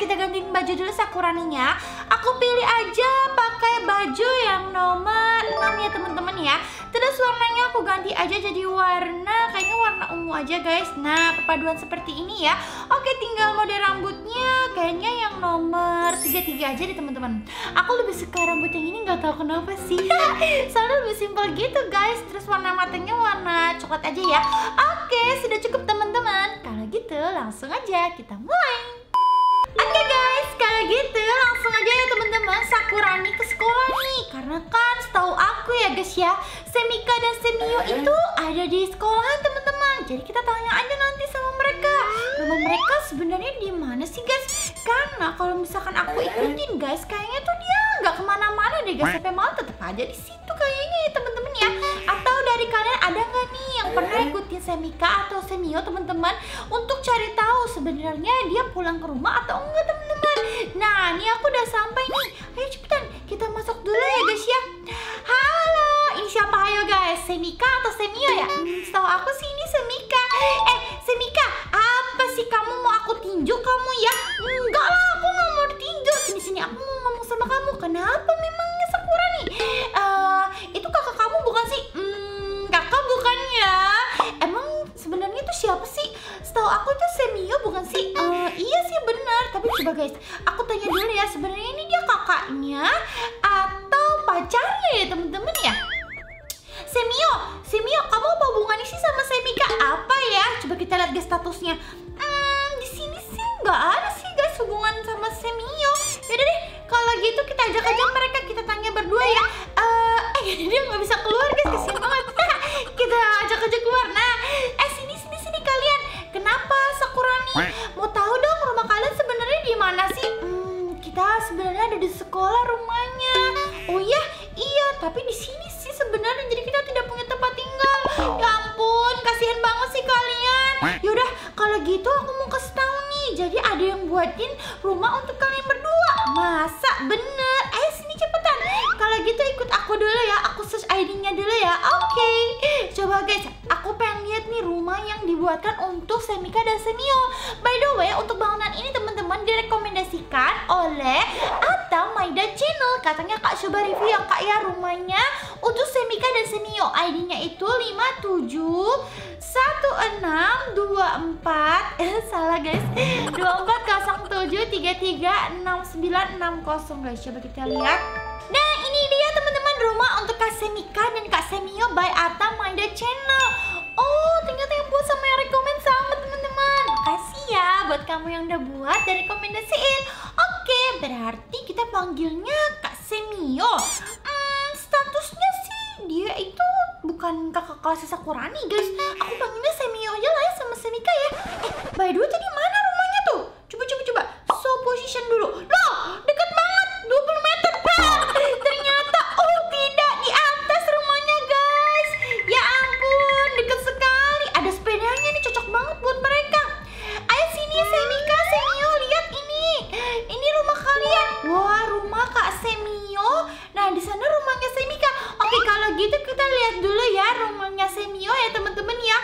kita gantiin baju dulu Sakuraninya. Aku pilih aja pakai baju yang nomor 6 ya teman-teman ya. Terus warnanya aku ganti aja jadi warna, kayaknya warna ungu aja guys. Nah, perpaduan seperti ini ya. Oke, tinggal mode rambutnya kayaknya yang nomor 33 aja deh teman-teman. Aku lebih suka rambut yang ini, nggak tahu kenapa sih. Soalnya lebih simpel gitu guys. Terus warna matanya warna coklat aja ya. Oke, sudah cukup teman-teman. Kalau gitu langsung aja kita mulai. Oke guys, kalau gitu langsung aja ya teman-teman Sakurani ke sekolah nih. Karena kan setahu aku ya guys ya, Semika dan Semio itu ada di sekolahan teman-teman. Jadi kita tanya aja nanti sama mereka, rumah mereka sebenarnya di mana sih guys? Karena kalau misalkan aku ikutin guys, kayaknya tuh dia nggak kemana-mana deh guys, sampai malam tetap aja di situ kayaknya ya teman-teman ya. Atau dari kalian ada nggak nih yang pernah ikutin Semika atau Semio teman-teman untuk cari tahu sebenarnya dia pulang ke rumah atau enggak teman-teman? Nah, ini aku udah sampai nih. Ayo cepetan kita masuk dulu ya guys ya. Halo, ini siapa ayo guys? Semika atau Semio ya? Setahu aku sih ini Semika. Semika, apa sih kamu mau aku tinju kamu ya? Enggak lah, aku nggak mau ditinju. Sini aku mau ngomong sama kamu. Kenapa memangnya Sakura nih? Itu kakak kamu bukan sih? Kakak bukan ya? Emang sebenarnya itu siapa sih? Setahu aku itu Semio bukan sih? Iya sih benar. Tapi coba guys, aku tanya dulu ya, sebenarnya ini dia kakaknya atau pacarnya ya teman-teman ya? Semio, kamu apa hubungannya sih sama Semika? Apa ya? Coba kita lihat guys statusnya. Di sini sih nggak ada sih guys hubungan sama Semio. Yaudah deh, kalau gitu kita ajak aja mereka, kita tanya berdua ya. Dia nggak bisa keluar guys, kasihan banget. Kita ajak aja keluar. Nah, sini kalian. Kenapa Sakurani? Mau tahu dong rumah kalian sebenarnya di mana sih? Kita sebenarnya ada di sekolah rumahnya. Oh ya, iya. Tapi di sini sih sebenarnya, jadi kita tidak punya tempat tinggal. Ya ampun, kasihan banget sih kalian. Yaudah, kalau gitu aku mau kasih tahu nih. Jadi ada yang buatin rumah untuk kalian berdua. Masa bener? Sini cepetan. Kalau gitu ikut aku dulu ya. Aku search ID-nya dulu ya. Oke. Coba guys, aku pengen lihat nih rumah yang dibuatkan untuk Semika dan Semio. By the way, untuk bangunan ini teman-teman direkomendasikan oleh Atta Maida Channel. Katanya Kak coba review ya Kak ya rumahnya untuk Semika dan Semio. ID-nya itu 571624 salah guys, 2407336960 guys. Coba kita lihat. Nah, ini dia teman-teman rumah untuk Kak Semika dan Kak Semio by Atta Maida Channel. Oh, ternyata yang buat sama yang rekomend sama teman-teman. Makasih ya buat kamu yang udah buat dan rekomendasiin. Oke, berarti kita panggilnya Kak Semio. Statusnya sih dia itu bukan kakak kelas Sakurani guys. Aku panggilnya Semio aja lah ya sama Semika ya. By the way tadi mana rumahnya tuh? Coba. So position dulu. Loh, deket banget, 20 meter. Ternyata tidak, di atas rumahnya guys. Ya ampun, deket sekali. Ada sepedanya nih, cocok banget buat mereka. Ayo sini Semika, Semio, lihat ini. Ini rumah kalian. Wah, rumah Kak Semio. Nah, di sana rumahnya Semika. Oke, kalau gitu kita lihat dulu ya rumahnya Semio ya teman-teman ya.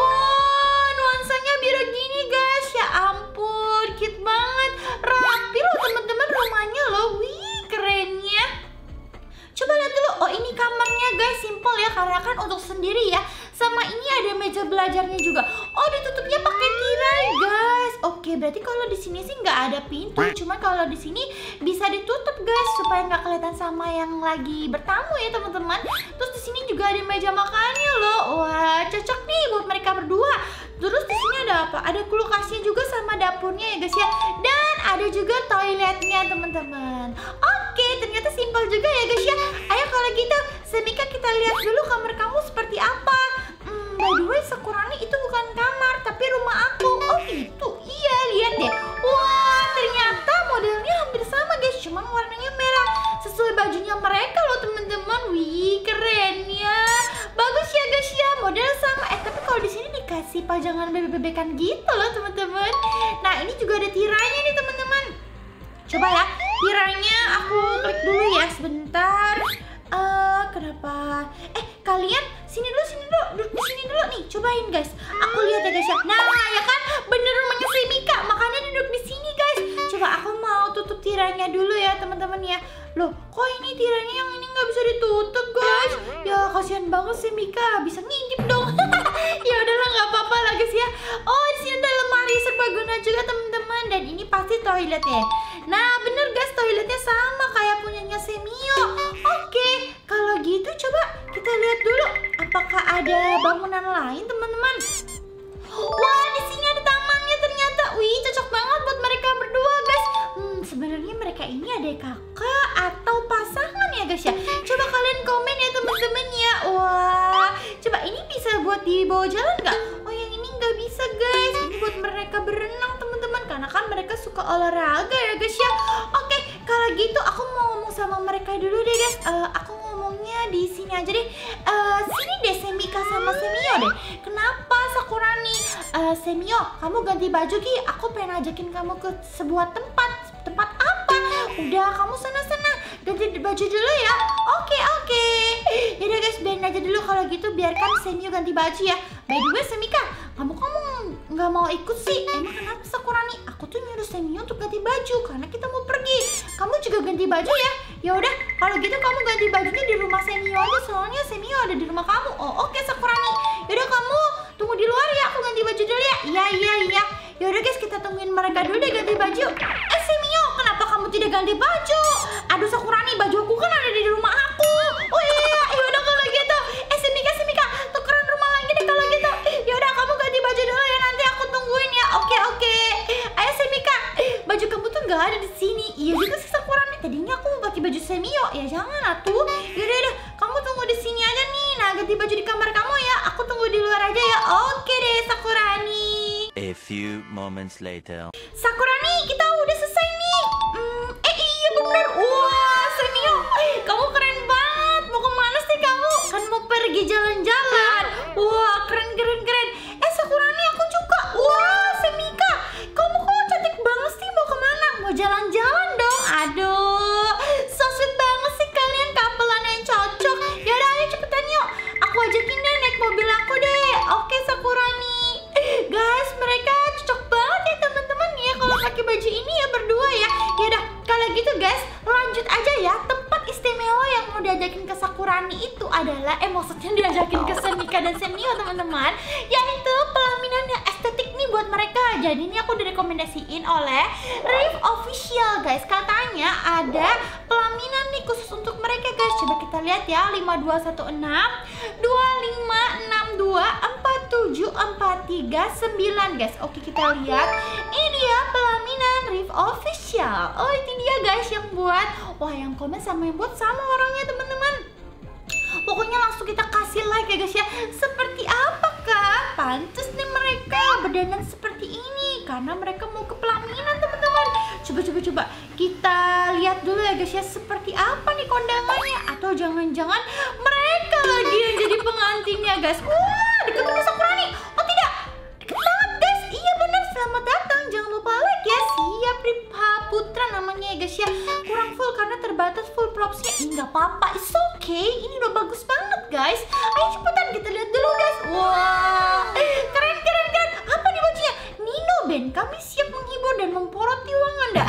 Wah, nuansanya biru gini guys. Ya ampun, cute banget. Rapi loh teman-teman rumahnya loh. Wih, kerennya. Coba lihat dulu. Oh, ini kamarnya guys, simple ya karena kan untuk sendiri ya. Sama ini ada meja belajarnya juga. Oh, ditutupnya pakai tirai guys. Oke, berarti kalau di sini sih nggak ada pintu. Cuma kalau di sini bisa ditutup guys supaya nggak kelihatan sama yang lagi bertamu ya teman-teman. Terus di sini juga ada meja makannya loh. Wah, cocok nih buat mereka berdua. Terus di sini ada apa? Ada kulkasnya juga sama dapurnya ya guys ya. Dan ada juga toiletnya teman-teman. Oke, ternyata simpel juga ya guys ya. Ayo kalau gitu, Semika kita lihat dulu kamar kamu seperti apa. By the way, Sakurani itu bukan kamar, tapi rumah aku. Oh itu, iya lihat deh. Wah, ternyata modelnya hampir sama guys, cuman warnanya merah. Sesuai bajunya mereka loh teman-teman. Wih, keren ya. Bagus ya guys ya, model sama. Tapi kalau di sini dikasih pajangan bebek-bebekan gitu loh teman-teman. Nah, ini juga ada tirainya nih teman-teman. Coba ya, tirainya aku klik dulu ya sebentar. Kenapa? Kalian sini dulu, duduk di sini dulu nih. Cobain guys. Aku lihat ya guys ya. Nah, ya kan bener rumahnya Semika, makanya duduk di sini guys. Coba aku teman-teman ya. Loh, kok ini tiranya yang ini nggak bisa ditutup guys? Ya kasihan banget sih Mika, bisa ngintip dong. Ya udahlah nggak apa-apa lah guys ya. Oh di sini ada lemari serbaguna juga teman-teman, dan ini pasti toilet ya. Nah bener guys, toiletnya sama kayak punyanya Semio. Oke, kalau gitu coba kita lihat dulu apakah ada bangunan lain teman-teman. Wah di sini ada tamannya ternyata. Wih cocok banget buat mereka berdua guys. Sebenarnya mereka ini adik kakak atau pasangan ya guys ya. Coba kalian komen ya teman-teman ya. Wah coba ini bisa buat dibawa jalan nggak? Oh yang ini nggak bisa guys. Ini buat mereka berenang teman-teman, karena kan mereka suka olahraga ya guys ya. Oke kalau gitu aku mau ngomong sama mereka dulu deh guys. Aku ngomongnya di sini aja deh. Sini deh Semika sama Semio deh. Kenapa Sakurani? Semio, kamu ganti baju Ki. Aku pengen ajakin kamu ke sebuah tempat. Tempat apa? Udah kamu sana-sana ganti baju dulu ya. Oke. Yaudah guys, biarin aja dulu kalau gitu. Biarkan Semio ganti baju ya. By the way Semika, kamu nggak mau ikut sih? Emang kenapa Sakurani? Aku tuh nyuruh Semio untuk ganti baju karena kita mau pergi. Kamu juga ganti baju ya? Ya udah, kalau gitu kamu ganti bajunya di rumah Semio aja, soalnya Semio ada di rumah kamu. Oh oke Sakurani. Yaudah kamu tunggu di luar ya, aku ganti baju dulu ya. Iya. Yaudah guys, kita tungguin mereka dulu deh ganti baju. Semio, kenapa kamu tidak ganti baju? Aduh Sakurani, baju aku kan ada di rumah aku. Oh iya, yaudah kalau gitu. Semika, tukeran rumah lagi deh kalau gitu. Yaudah kamu ganti baju dulu ya, nanti aku tungguin ya. Oke. Ayo Semika, baju kamu tuh nggak ada di sini. Iya juga sih Sakurani. Tadinya aku mau pakai baju Semio. Ya jangan atuh. Yaudah, kamu tunggu di sini aja nih. Nah ganti baju di kamar kamu ya. Aku tunggu di luar aja ya. Oke deh Sakurani. A few moments later. Sakurani, kita udah selesai nih. Iya bener. Wah Semio, kamu keren banget. Mau kemana sih kamu? Kan mau pergi jalan-jalan. Wah keren. Sakurani, aku juga. Wah Semika, kamu kok cantik banget sih. Mau kemana? Mau jalan-jalan dong. Aduh, so sweet banget sih kalian, kapelan yang cocok. Yaudah ayo cepetan yuk. Aku ajakin deh naik mobil aku deh. Oke Sakurani. Guys, mereka cocok banget ya teman-teman ya kalau pakai baju ini ya berdua ya. Yaudah, kalau gitu guys, lanjut aja ya. Tempat istimewa yang mau diajakin ke Sakurani itu adalah maksudnya diajakin ke Semika dan Semio teman-teman, yaitu pelaminan yang estetik nih buat mereka. Jadi ini aku direkomendasiin oleh Rif Official guys. Katanya ada pelaminan nih khusus untuk mereka guys. Coba kita lihat ya, 5216 2562 47439 guys. Oke kita lihat, ini dia pelaminan Rif Official. Oh ini dia guys yang buat. Wah yang komen sama yang buat sama orangnya teman-teman. Pokoknya langsung kita kasih like ya guys ya. Seperti apakah pantas nih mereka berdandan seperti ini? Karena mereka mau ke pelaminan teman-teman. Coba kita lihat dulu ya guys ya, seperti apa nih kondangannya. Atau jangan-jangan mereka lagi yang jadi pengantinnya guys. Wah deket sama Sakurani. Oh tidak, deket banget guys. Iya bener, selamat datang. Jangan lupa like ya. Siap Ripha Putra namanya ya guys ya. Kurang full karena terbatas full propsnya. Nggak apa-apa, it's okay. Ini udah bagus banget guys. Ayo cepetan kita lihat dulu guys. Wah keren. Apa nih bajunya? Nino Band, kami siap menghibur dan memporoti uang Anda.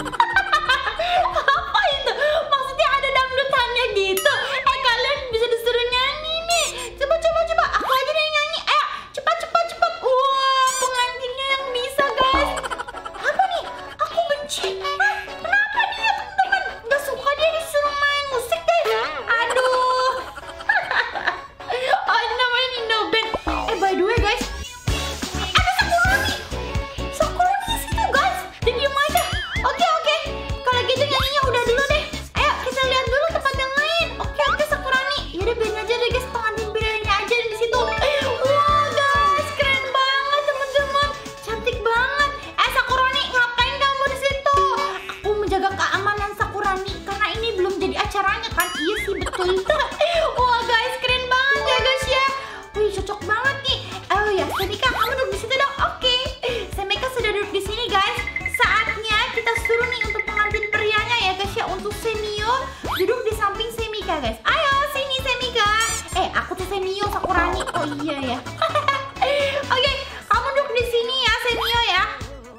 Apa itu? Maksudnya ada dangdutannya gitu? Kalian bisa disuruh nyanyi nih. Coba. Aku aja deh yang nyanyi. Ayo cepat. Wah pengantinnya yang bisa guys. Apa nih? Aku benci. Kenapa dia teman-teman? Gak suka dia disuruh main musik guys. Aduh. Oh ini namanya Nino Band. By the way guys, ada Sakurani di situ guys. Dia diem aja. Oke. Kalau gitu nyanyinya udah dulu deh. Ayo kita lihat dulu tempat yang lain. Oke Sakurani. Yaudah biarin aja deh guys, pengantin prianya aja di situ. Wah guys, keren banget teman-teman. Cantik banget. Sakurani, ngapain kamu di situ? Aku menjaga keamanan Sakurani karena ini belum jadi acaranya kan. Iya sih betul. Wah guys, keren banget ya guys ya. Wih cocok banget nih. Oh ya Semika, kamu duduk di situ dong. Oke. Semika sudah duduk di sini guys. Saatnya kita suruh nih untuk pengantin prianya ya guys ya. Untuk Semio duduk di samping Semika guys. Ayo sini Semika. Aku tuh Semio Sakurani. Oh iya ya. Oke, kamu duduk di sini ya Semio ya. Aku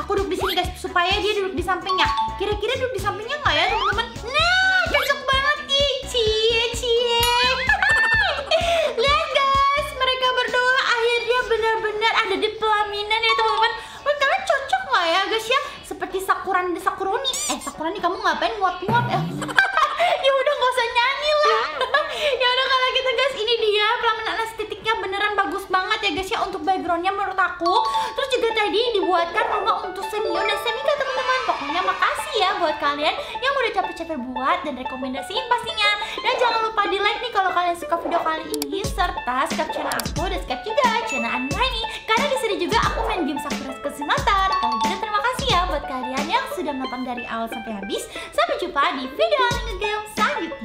aku duduk di sini guys, supaya dia duduk di sampingnya. Kira-kira duduk di sampingnya nggak ya teman-teman? Nah, cocok banget nih. Cie. Lihat guys, mereka berdua akhirnya benar-benar ada di pelaminan ya teman-teman. Menurut kalian cocok nggak ya guys ya? Seperti Sakuran dan Sakuroni. Sakurani kamu ngapain nguap-nguap ya? Ya udah nggak usah nyanyi lah. Ya udah kalau gitu guys, ini dia pelaminan estetiknya beneran bagus banget ya guys ya untuk backgroundnya menurut aku. Terus juga tadi dibuatkan rumah untuk Semio dan Semika teman-teman. Pokoknya makasih ya buat kalian yang udah capek-capek buat dan rekomendasiin pastinya. Dan jangan lupa di like nih kalau kalian suka video kali ini, serta subscribe channel aku dan subscribe juga channel Anraini, karena di sini juga aku main game Sakura Simulator. Kalau gitu terima kasih ya buat kalian yang sudah menonton dari awal sampai habis. Sampai jumpa di video game selanjutnya.